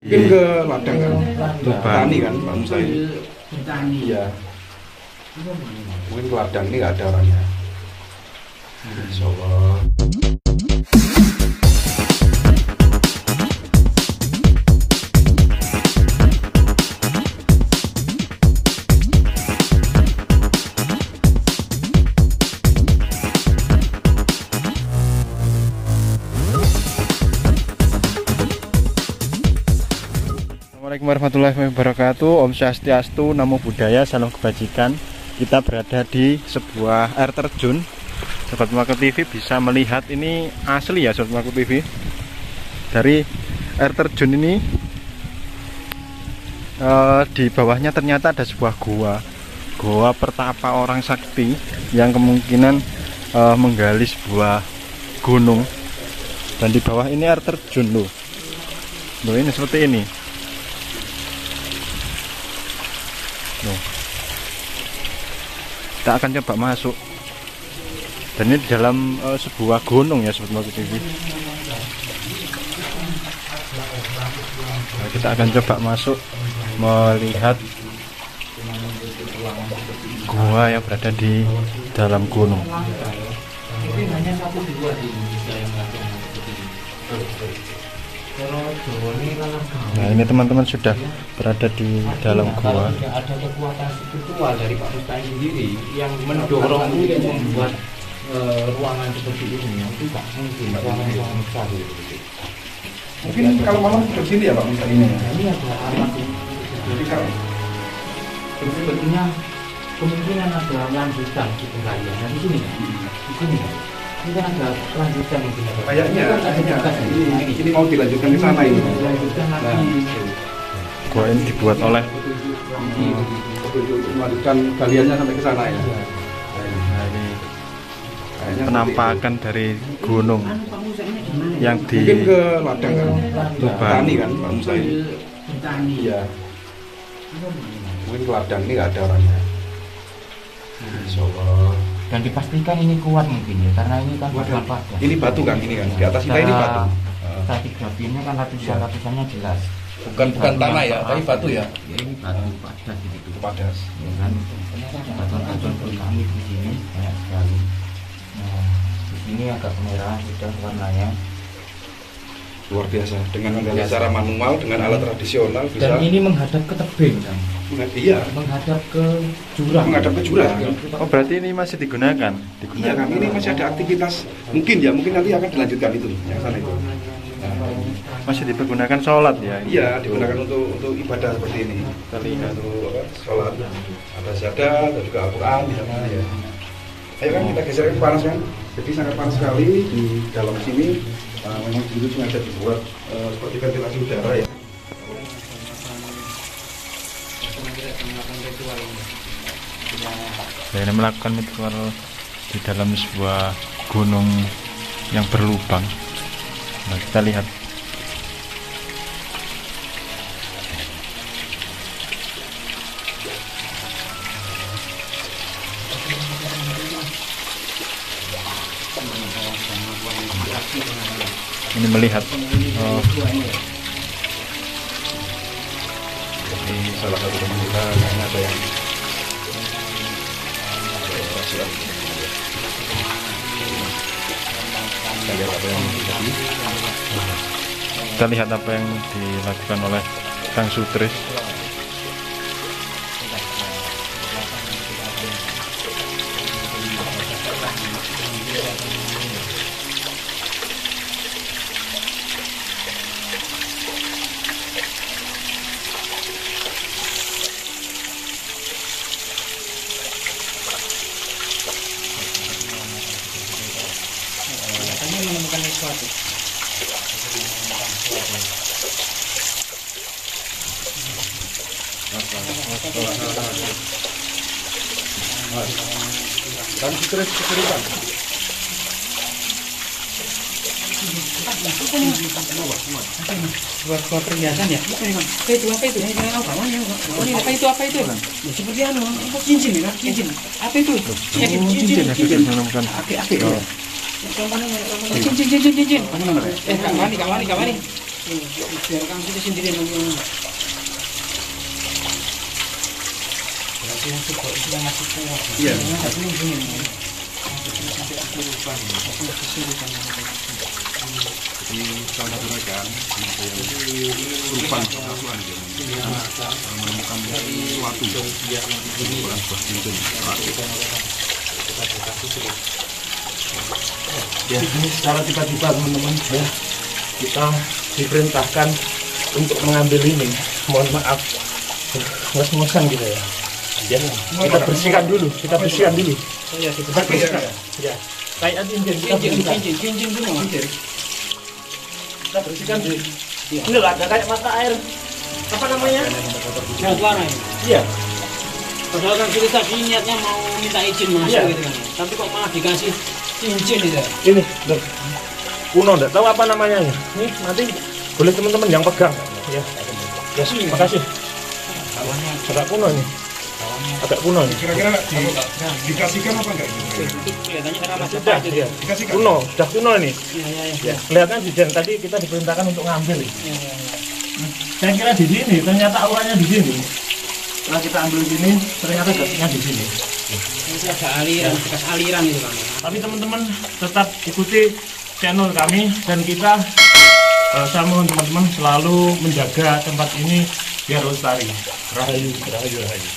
Mungkin ke ladang kan, petani kan, Pak Musa ini. Iya. Mungkin ke ladang ini nggak ada orangnya. Insya Allah. Assalamualaikum warahmatullahi wabarakatuh. Om Swastiastu, Namo Buddhaya, salam kebajikan. Kita berada di sebuah air terjun. Sobat Mako TV bisa melihat ini asli ya Sobat Mako TV. Dari air terjun ini di bawahnya ternyata ada sebuah goa pertapa orang sakti yang kemungkinan menggali sebuah gunung. Dan di bawah ini air terjun loh. Ini seperti ini. Kita akan coba masuk, dan ini di dalam sebuah gunung ya Sobat Mako TV. Nah, kita akan coba masuk melihat gua yang berada di dalam gunung. Nah, ini teman-teman sudah berada di dalam gua. Ada kekuatan spiritual dari Pak Musa sendiri yang mendorong untuk membuat ruangan seperti ini, yang tidak mungkin ruangan besar. Mungkin kalau malam ke sini ya Pak Musa ini. Ini ada alat. Jadi kalau sebetulnya kemungkinan ada lanjutan di penggalian. Nah, di sini, di sini. Ini kan ada lanjutan mungkin. Kayaknya ini mau dilanjutkan ke sana ini. Dilanjutkan lagi. Gua ini dibuat oleh melanjutkan galiannya sampai ke sana ya. nah, ini penampakan dari gunung yang di mungkin ke ladang kan, petani kan, Pak Musa ini. Iya. Mungkin ke ladang ini nggak ada orangnya. Insya Allah. Dan dipastikan ini kuat mungkin ya, karena ini kan bukan padat. Ini batu kan, ini kan di atas kita ini batu. Tadi grafinya kan lapisan-lapisannya jelas. Bukan tanah ya, tapi batu ya. Ya ini batu padat gitu. Padas. Ya kan, batuan-batuan vulkanik di sini banyak sekali. Nah, di sini agak merah sudah warnanya. Luar biasa. Dengan menggali secara manual, dengan alat tradisional bisa. Dan ini menghadap ke tebing kan? Iya. Menghadap ke jurang. Menghadap ke jurang. oh berarti ini masih digunakan? Iya kan, ini masih ada aktivitas. Mungkin nanti akan dilanjutkan itu yang sana itu. Masih dipergunakan sholat ya? Iya, digunakan untuk ibadah seperti ini. Kita lihat. Untuk sholat, ada syahadat, ada juga Al-Quran di sana ya. Ayo kan kita geser ke panas kan. Jadi sangat panas sekali di dalam sini. Memang dulu sengaja dibuat seperti ventilasi udara ya. Saya melakukan ritual di dalam sebuah gunung yang berlubang. Nah, kita lihat. Ini melihat Ini salah satu teman kita yang ada yang kita lihat apa yang dilakukan oleh Kang Sutris. Katanya menemukan sesuatu. kan stres keserikan. Buat perhiasan ya? Apa itu? Apa itu? Apa itu? Ya, seperti cincin ya? Cincin. Apa itu? Cincin menemukan. Cincin. Kak Wani. Biarkan kita sendiri yang berarti yang support itu yang masih kuat. Iya. Tapi ini sampai kesurupan. Kesurupan. Ini salah satu rekan Rupan Persatuan menemukan suatu bukan sebuah cincin Ya, ini secara tiba-tiba teman-teman ya, kita diperintahkan untuk mengambil ini. Mohon maaf, ngos-ngosan gitu ya. Ya, kita bersihkan dulu, kita bersihkan dulu. Ya, Kita bersihkan. Ya, kayak cincin, kita bersihkan. cincin dulu. Kita bersihkan dulu. Ini lah, ada kayak mata air. Apa namanya? Sangat warna ini. Iya. Padahal kan kita tadi niatnya mau minta izin masuk Iya. gitu kan. Tapi kok malah dikasih cincin itu. Ini, loh. Kuno, enggak tahu apa namanya. Nih, nanti boleh teman-teman yang pegang. Ya, ya, makasih. Agak kuno ini. Agak kuno ini. kira-kira dikasihkan apa enggak? Kelihatannya karena masih Sudah, itu. ya. Dikasihkan? Kuno, sudah kuno ini. Iya. Kelihatan di sini tadi kita diperintahkan untuk ngambil. Iya. Saya kira di sini, ternyata auranya di sini. Setelah kita ambil di sini, ternyata gasnya di sini. Itu ada aliran, bekas aliran itu kan. Tapi teman-teman tetap ikuti channel kami dan kita saya mohon teman-teman selalu menjaga tempat ini biar lestari. Rahayu, rahayu, rahayu.